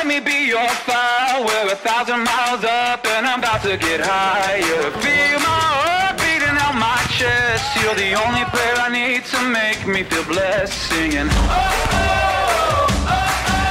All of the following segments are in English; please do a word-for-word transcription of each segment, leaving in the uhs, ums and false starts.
let me be your fire. We're a thousand miles up and I'm about to get higher. Feel my heart beating out my chest. You're the only prayer I need to make me feel blessed. Singing, oh, oh, oh, oh, oh.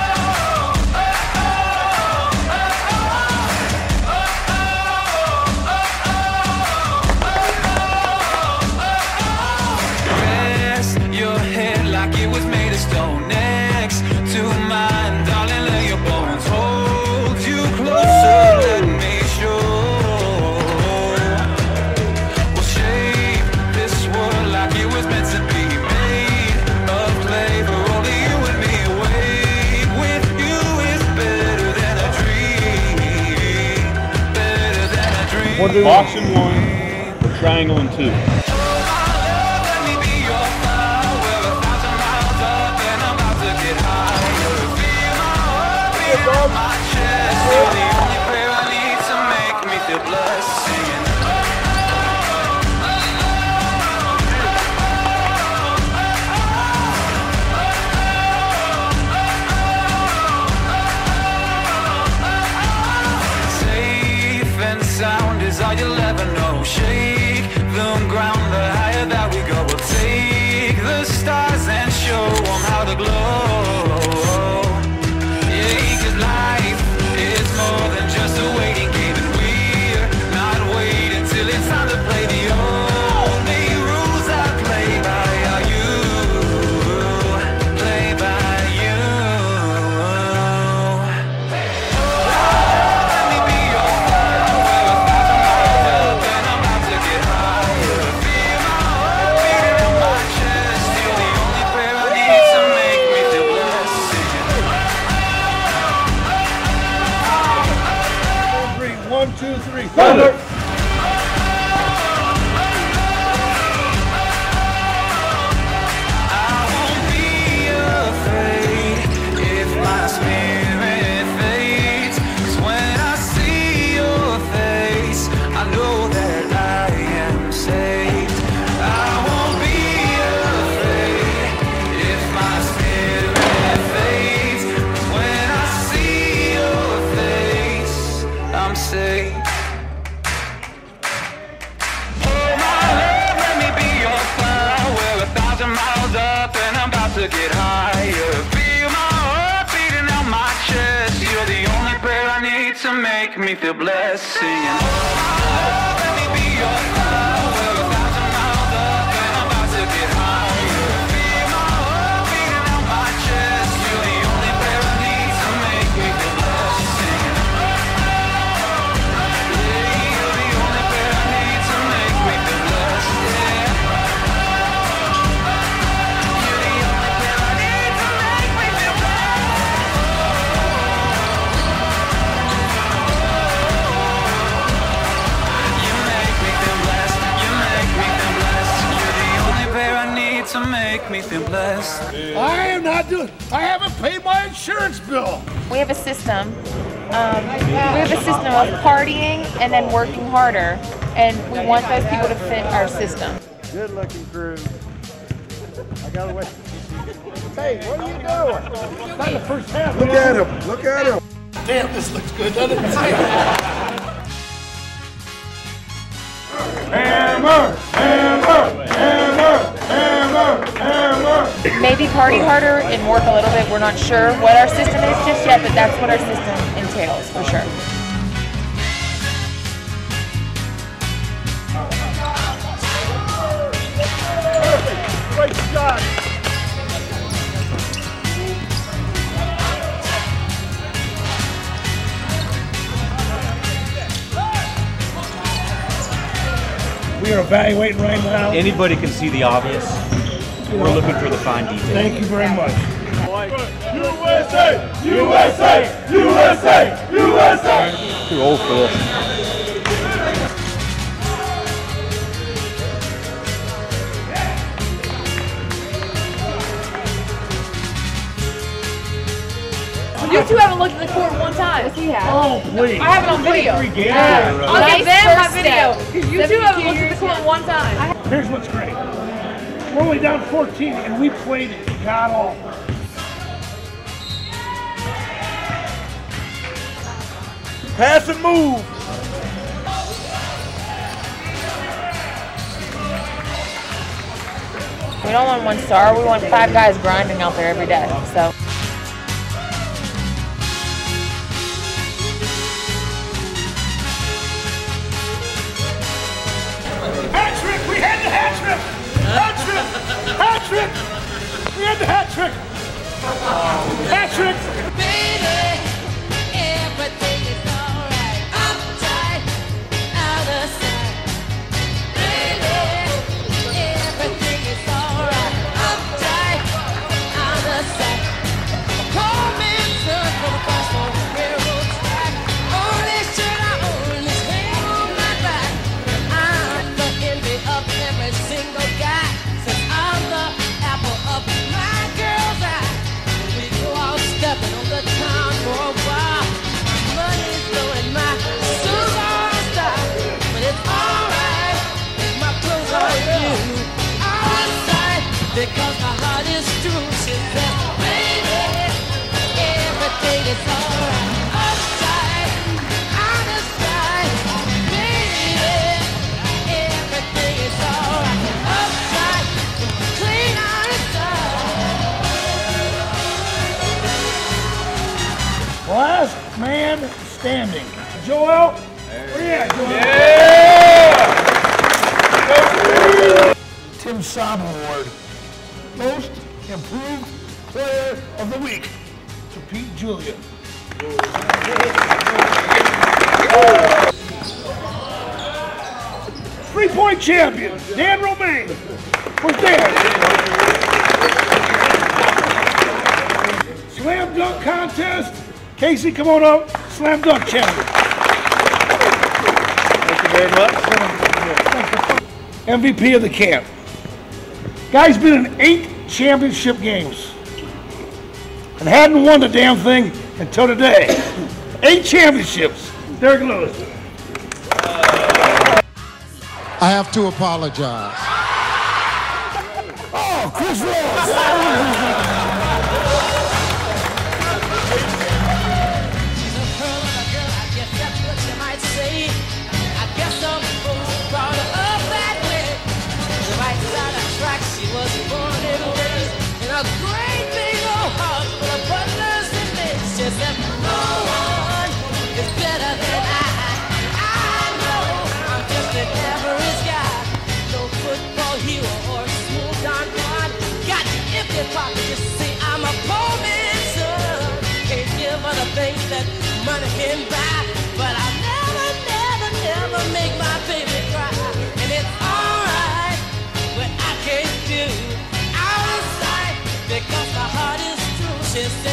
Box in one, or triangle in two. All you'll ever know. Shake the ground, the higher that we go. We'll take the stars and show them how to glow. Yeah, 'cause life is more than just a waiting game, and we're not waiting till it's time to play. The only rules I play by are you, play by you. Let me be your One, two, three, thunder! to get higher. Feel my heart beating out my chest. You're the only prayer I need to make me feel blessed. Singing, oh my love, let me be your love. We're a thousand miles up and I'm about to get higher. Feel my heart beating out my chest. You're the only prayer I need to make me feel blessed. Singing, yeah, you're the only prayer I need to make me feel blessed. Yeah. To make me feel blessed. I am not doing. I haven't paid my insurance bill. We have a system. Um, we have a system of partying and then working harder, and we want those people to fit our system. Good looking crew. I gotta wait. Hey, what are you doing? Not the first half. Look at him. Look at him. Damn, this looks good, doesn't it? Hammer! Hammer! Hammer! Hammer! Hammer! Maybe party harder and work a little bit. We're not sure what our system is just yet, but that's what our system entails for sure. Perfect. Great shot. We are evaluating right now. Anybody can see the obvious. We're looking for the fine details. Thank you very much. U S A! U S A! U S A! U S A! Too old for this. You two haven't looked at the court one time. Yes, we have. Oh, please. I have it on video. Yeah. I'll give them my video. step. Because you two haven't looked at the court one time. Here's what's great. We're only down fourteen, and we played it god awful. Pass and move. We don't want one star. We want five guys grinding out there every day. So. Hat trick! We had the hat trick! Hat trick! Hat trick! We had the hat trick! Hat trick! Baby, everything is alright. Uptight, out of sight. Baby, everything is alright. Uptight, out of sight. Poor man's son from across the railroad track. Only shirt I own is hanging on my back. I'm the envy of every single guy. Since I'm the apple of my girl's eye. We go out stepping on the town for a while. Money's blowing my shoes on style. But it's alright if my clothes are new. Outside, because my heart is true. She said, baby, everything is alright. Outside, out of sight. Baby, everything is alright. Outside, clean out of sight. Last man standing. Joel? Where you at, Joel? Tim Saab Award. Most Improved Player of the Week to Pete Julian. Three-point champion, Dan Romaine. Where's Dan? Slam dunk contest. Casey, come on up. Slam dunk champion. Thank you very much. M V P of the camp. Guy's been in eight championship games and hadn't won the damn thing until today. Eight championships. Derek Lewis. I have to apologize. Oh, Chris Ross. She's a pearl of a girl, I guess that's what you might say. I guess some folks brought her up that way. The right side of tracks, she was born and raised in a great big old house full of butlers and maids. She said, no one is better than I. I know I'm just an average guy. No football hero or smooth Don Juan. Got empty pockets, just see I'm a poor man's son. Can't give her the things that money can buy. But I'll never, never, never make my baby cry. And it's alright when I can't do out of sight because my heart is true. She said,